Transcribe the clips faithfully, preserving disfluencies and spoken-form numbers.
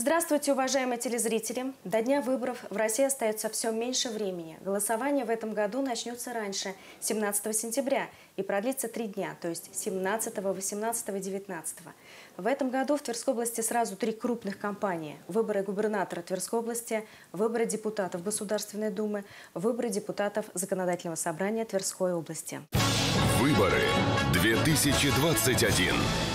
Здравствуйте, уважаемые телезрители! До дня выборов в России остается все меньше времени. Голосование в этом году начнется раньше, семнадцатого сентября, и продлится три дня, то есть семнадцатого, восемнадцатого и девятнадцатого. В этом году в Тверской области сразу три крупных кампании. Выборы губернатора Тверской области, выборы депутатов Государственной Думы, выборы депутатов Законодательного собрания Тверской области. Выборы две тысячи двадцать один.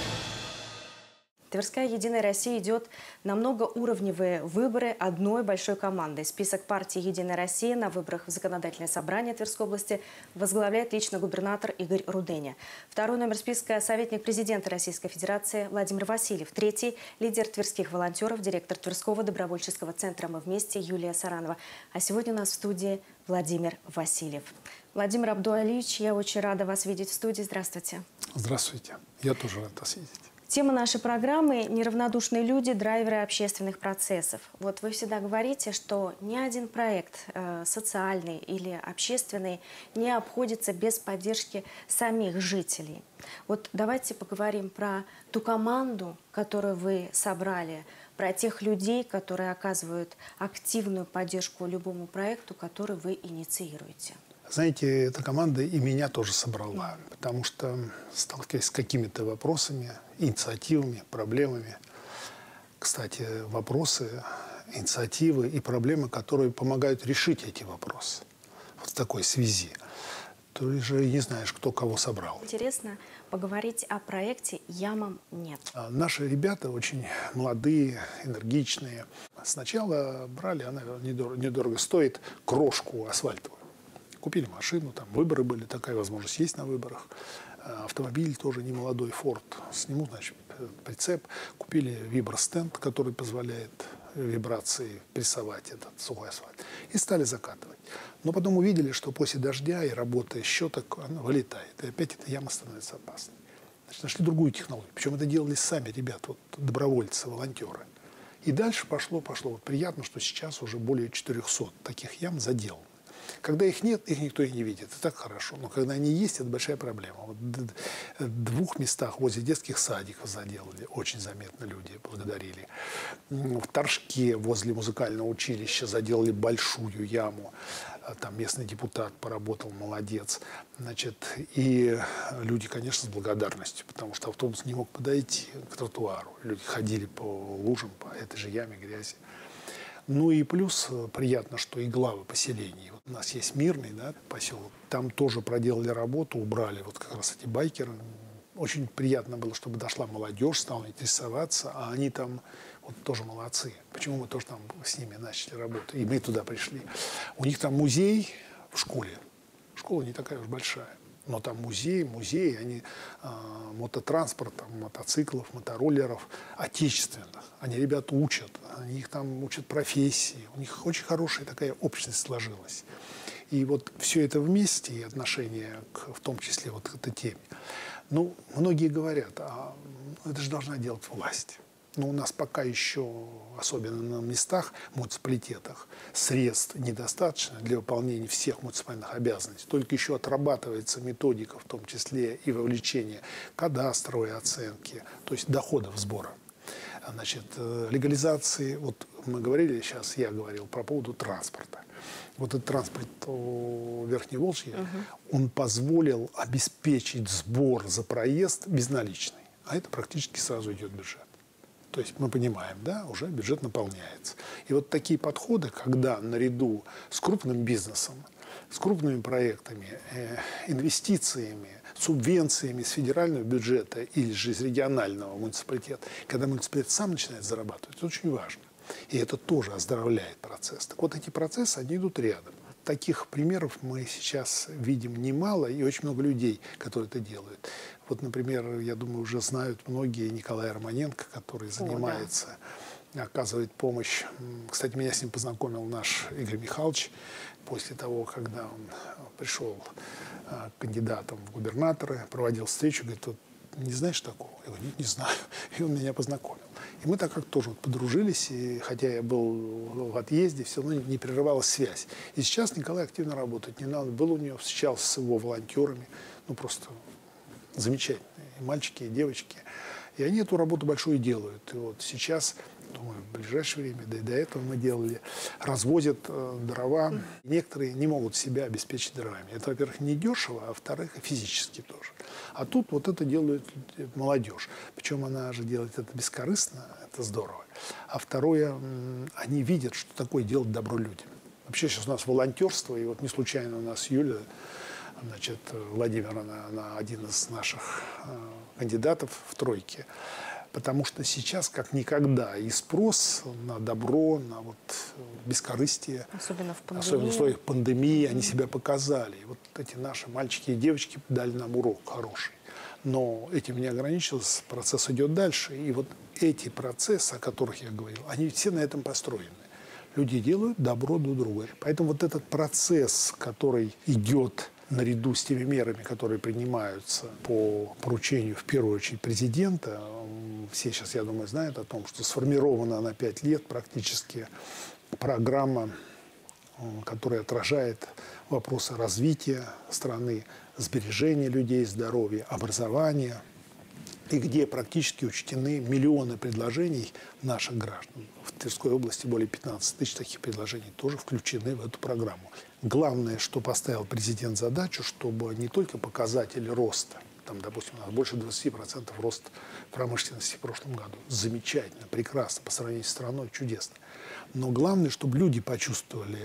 Тверская «Единая Россия» идет на многоуровневые выборы одной большой командой. Список партии «Единая Россия» на выборах в Законодательное собрание Тверской области возглавляет лично губернатор Игорь Руденя. Второй номер списка – советник президента Российской Федерации Владимир Васильев. Третий – лидер тверских волонтеров, директор Тверского добровольческого центра «Мы вместе» Юлия Саранова. А сегодня у нас в студии Владимир Васильев. Владимир Абдуалиевич, я очень рада вас видеть в студии. Здравствуйте. Здравствуйте. Я тоже рад вас видеть. Тема нашей программы – неравнодушные люди, драйверы общественных процессов. Вот вы всегда говорите, что ни один проект э, социальный или общественный не обходится без поддержки самих жителей. Вот давайте поговорим про ту команду, которую вы собрали, про тех людей, которые оказывают активную поддержку любому проекту, который вы инициируете. Знаете, эта команда и меня тоже собрала, потому что, сталкиваясь с какими-то вопросами, инициативами, проблемами, кстати, вопросы, инициативы и проблемы, которые помогают решить эти вопросы вот в такой связи, то же не знаешь, кто кого собрал. Интересно поговорить о проекте «Ямам нет». Наши ребята очень молодые, энергичные. Сначала брали, она недорого, недорого стоит, крошку асфальтовую. Купили машину, там выборы были, такая возможность есть на выборах. Автомобиль тоже не молодой, Форд. Сниму, значит, прицеп. Купили вибростенд, который позволяет вибрации прессовать этот сухой асфальт. И стали закатывать. Но потом увидели, что после дождя и работы щеток она вылетает. И опять эта яма становится опасной. Значит, нашли другую технологию. Причем это делали сами ребята, вот, добровольцы, волонтеры. И дальше пошло, пошло. Вот приятно, что сейчас уже более четырёхсот таких ям заделано. Когда их нет, их никто и не видит. Это так хорошо. Но когда они есть, это большая проблема. Вот в двух местах возле детских садиков заделали. Очень заметно люди благодарили. В Торжке возле музыкального училища заделали большую яму. Там местный депутат поработал, молодец. Значит, и люди, конечно, с благодарностью, потому что автобус не мог подойти к тротуару. Люди ходили по лужам, по этой же яме, грязи. Ну и плюс приятно, что и главы поселений. Вот у нас есть Мирный, да, поселок. Там тоже проделали работу, убрали вот как раз эти байкеры. Очень приятно было, чтобы дошла молодежь, стала интересоваться, а они там вот тоже молодцы. Почему мы тоже там с ними начали работу? И мы туда пришли. У них там музей в школе. Школа не такая уж большая. Но там музей, музей, они э, мототранспорт, там, мотоциклов, мотороллеров отечественных. Они ребят учат, они их там учат профессии. У них очень хорошая такая общность сложилась. И вот все это вместе, и отношение к, в том числе вот к этой теме. Ну, многие говорят, а это же должна делать власть. Но у нас пока еще, особенно на местах, муниципалитетах, средств недостаточно для выполнения всех муниципальных обязанностей. Только еще отрабатывается методика, в том числе и вовлечение кадастровой оценки, то есть доходов сбора. Значит, легализации, вот мы говорили сейчас, я говорил про поводу транспорта. Вот этот транспорт Верхневолжья, угу. он позволил обеспечить сбор за проезд безналичный. А это практически сразу идет в бюджет. То есть мы понимаем, да, уже бюджет наполняется. И вот такие подходы, когда наряду с крупным бизнесом, с крупными проектами, э, инвестициями, субвенциями с федерального бюджета или же из регионального муниципалитета, когда муниципалитет сам начинает зарабатывать, это очень важно. И это тоже оздоровляет процесс. Так вот эти процессы, они идут рядом. Таких примеров мы сейчас видим немало, и очень много людей, которые это делают. Вот, например, я думаю, уже знают многие Николая Романенко, который занимается, О, да. оказывает помощь. Кстати, меня с ним познакомил наш Игорь Михайлович после того, когда он пришел кандидатом в губернаторы, проводил встречу, говорит, вот, не знаешь такого? Я говорю, нет, не знаю. И он меня познакомил. И мы так как тоже вот подружились, и хотя я был в отъезде, все равно не прерывалась связь. И сейчас Николай активно работает. Не надо, был у него, встречался с его волонтерами. Ну, просто замечательные и мальчики, и девочки. И они эту работу большую делают. И вот сейчас думаю, в ближайшее время, да и до этого мы делали, развозят э, дрова. Некоторые не могут себя обеспечить дровами. Это, во-первых, не дешево, а во-вторых, и физически тоже. А тут вот это делает молодежь. Причем она же делает это бескорыстно, это здорово. А второе, они видят, что такое делать добро людям. Вообще сейчас у нас волонтерство, и вот не случайно у нас Юля, значит, Владимировна, она один из наших э, кандидатов в тройке. Потому что сейчас, как никогда, и спрос на добро, на вот бескорыстие, Особенно в пандемии. особенно в условиях пандемии, они себя показали. И вот эти наши мальчики и девочки дали нам урок хороший. Но этим не ограничился, процесс идет дальше. И вот эти процессы, о которых я говорил, они все на этом построены. Люди делают добро друг другу. Поэтому вот этот процесс, который идет наряду с теми мерами, которые принимаются по поручению, в первую очередь, президента, все сейчас, я думаю, знают о том, что сформирована на пять лет практически программа, которая отражает вопросы развития страны, сбережения людей, здоровья, образования, и где практически учтены миллионы предложений наших граждан. В Тверской области более пятнадцати тысяч таких предложений тоже включены в эту программу. Главное, что поставил президент задачу, чтобы не только показатели роста, там, допустим, у нас больше двадцати процентов рост промышленности в прошлом году. Замечательно, прекрасно, по сравнению с страной чудесно. Но главное, чтобы люди почувствовали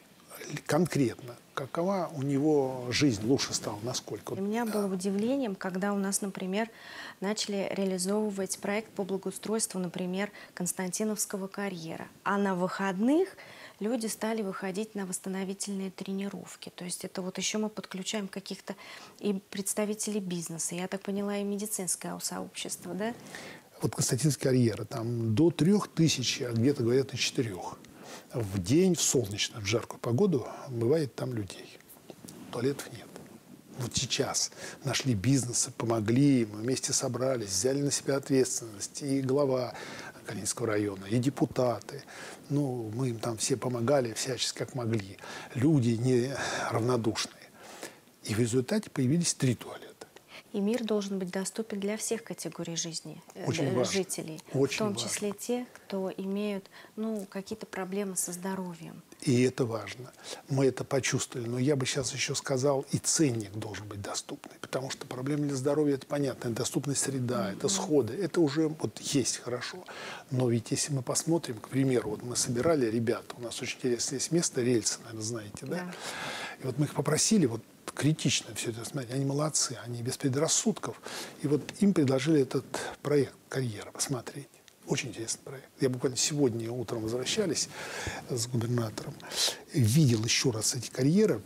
конкретно, какова у него жизнь лучше стала, насколько. Для меня было удивлением, когда у нас, например, начали реализовывать проект по благоустройству, например, Константиновского карьера. А на выходных люди стали выходить на восстановительные тренировки. То есть это вот еще мы подключаем каких-то и представителей бизнеса, я так поняла, и медицинское сообщество, да? Вот Константиновская карьера, там до трех тысяч, а где-то говорят и четырех. В день, в солнечную, в жаркую погоду бывает там людей. Туалетов нет. Вот сейчас нашли бизнесы, помогли, мы вместе собрались, взяли на себя ответственность. И глава Калининского района, и депутаты. Ну, мы им там все помогали всячески, как могли. Люди неравнодушные. И в результате появились три туалета. И мир должен быть доступен для всех категорий жизни, Очень э, важно. жителей, Очень в том важно. числе те, кто имеют ну, какие-то проблемы со здоровьем. И это важно. Мы это почувствовали. Но я бы сейчас еще сказал, и ценник должен быть доступный. Потому что проблемы для здоровья, это понятно. Это доступная среда, mm-hmm. это сходы. Это уже вот есть хорошо. Но ведь если мы посмотрим, к примеру, вот мы собирали ребят, у нас очень интересное есть место, рельсы, наверное, знаете, да? Да. И вот мы их попросили, вот критично все это смотреть. Они молодцы, они без предрассудков. И вот им предложили этот проект «Карьера» посмотреть. Очень интересный проект. Я буквально сегодня утром возвращались с губернатором, видел еще раз эти карьеры.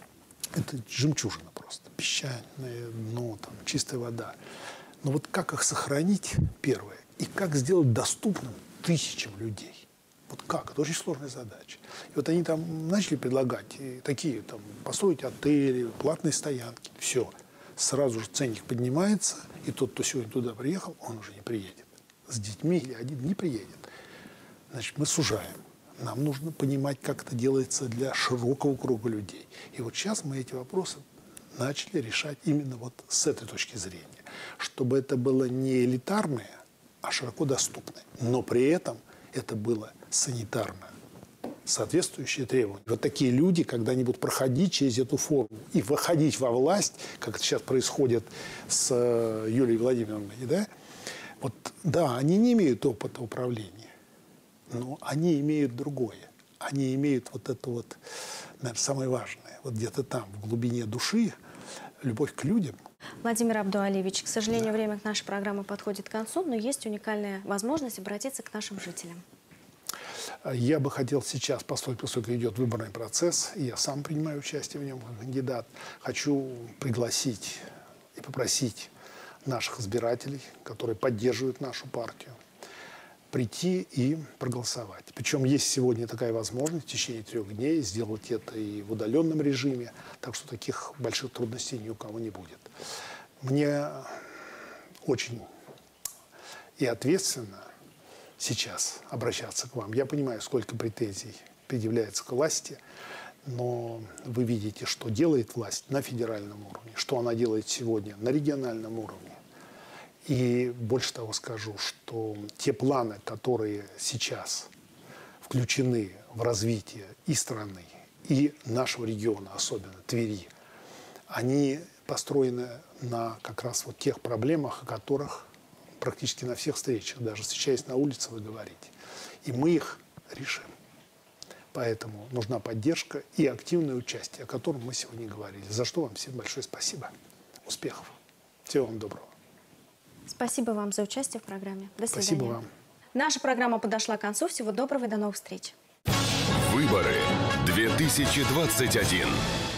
Это жемчужина просто. Песчаное дно, там, чистая вода. Но вот как их сохранить, первое, и как сделать доступным тысячам людей. Вот как? Это очень сложная задача. И вот они там начали предлагать и такие, там, построить отели, платные стоянки. Все. Сразу же ценник поднимается, и тот, кто сегодня туда приехал, он уже не приедет. С детьми или один не приедет. Значит, мы сужаем. Нам нужно понимать, как это делается для широкого круга людей. И вот сейчас мы эти вопросы начали решать именно вот с этой точки зрения. Чтобы это было не элитарное, а широко доступное. Но при этом это было санитарно соответствующие требования. Вот такие люди, когда они будут проходить через эту форму и выходить во власть, как это сейчас происходит с Юлией Владимировной, да, вот, да, они не имеют опыта управления, но они имеют другое. Они имеют вот это вот, наверное, самое важное. Вот где-то там, в глубине души, любовь к людям. Владимир Абдуалиевич, к сожалению, Да. время нашей программы подходит к концу, но есть уникальная возможность обратиться к нашим жителям. Я бы хотел сейчас, поскольку, поскольку идет выборный процесс, и я сам принимаю участие в нем как кандидат, хочу пригласить и попросить наших избирателей, которые поддерживают нашу партию, прийти и проголосовать. Причем есть сегодня такая возможность в течение трех дней сделать это и в удаленном режиме, так что таких больших трудностей ни у кого не будет. Мне очень и ответственно сейчас обращаться к вам. Я понимаю, сколько претензий предъявляется к власти, но вы видите, что делает власть на федеральном уровне, что она делает сегодня на региональном уровне. И больше того скажу, что те планы, которые сейчас включены в развитие и страны, и нашего региона, особенно Твери, они построены на как раз вот тех проблемах, о которых практически на всех встречах, даже встречаясь на улице, вы говорите. И мы их решим. Поэтому нужна поддержка и активное участие, о котором мы сегодня говорили. За что вам всем большое спасибо. Успехов. Всего вам доброго. Спасибо вам за участие в программе. До свидания. Спасибо вам. Наша программа подошла к концу. Всего доброго и до новых встреч. Выборы две тысячи двадцать один.